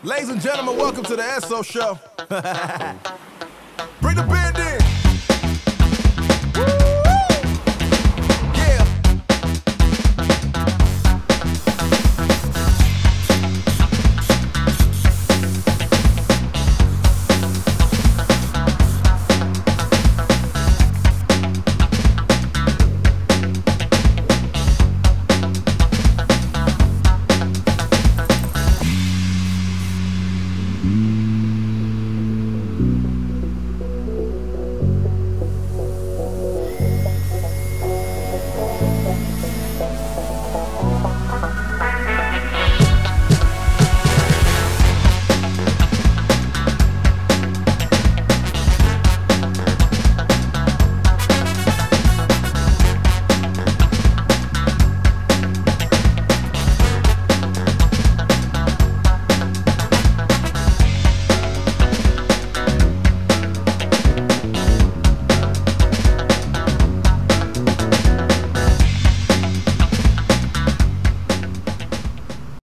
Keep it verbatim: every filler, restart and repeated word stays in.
Ladies and gentlemen, welcome to the S O Show. Bring the band in.